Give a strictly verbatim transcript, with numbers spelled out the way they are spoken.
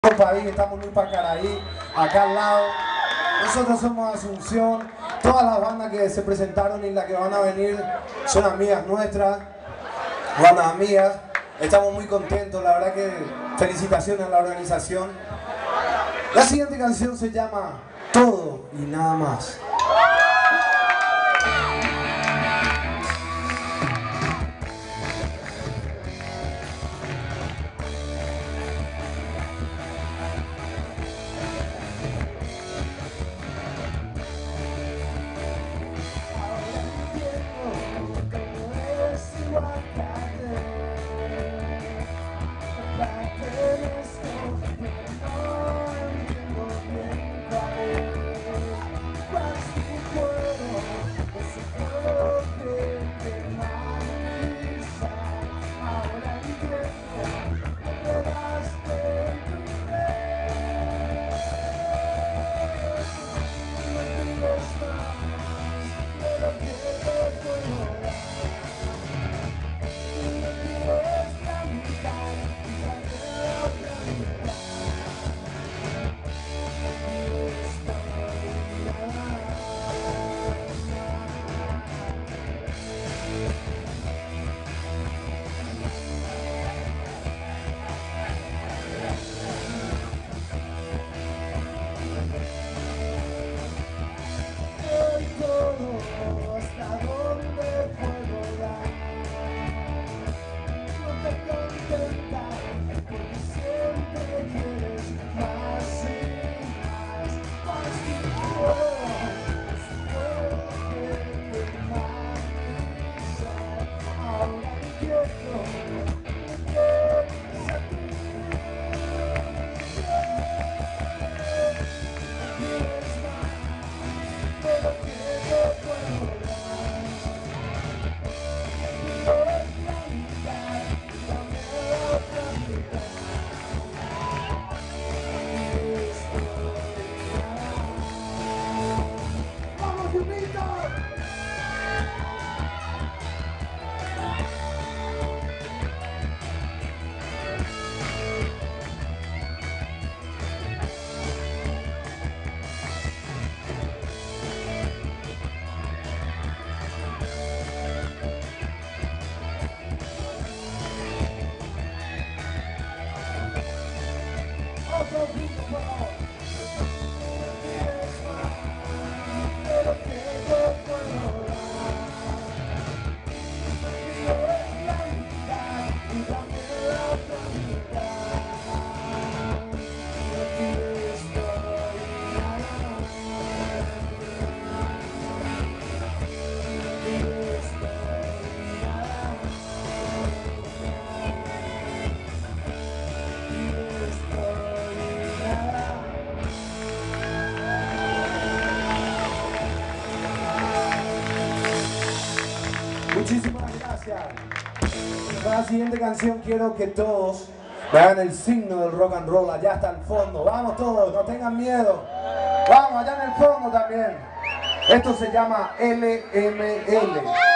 País, estamos en Pacaraí, acá al lado. Nosotros somos Asunción. Todas las bandas que se presentaron y las que van a venir son amigas nuestras, bandas amigas. Estamos muy contentos, la verdad que felicitaciones a la organización. La siguiente canción se llama Todo y Nada Más. Muchísimas gracias. Para la siguiente canción quiero que todos me hagan el signo del rock and roll allá hasta el fondo. Vamos todos, no tengan miedo. Vamos allá en el fondo también. Esto se llama L M L.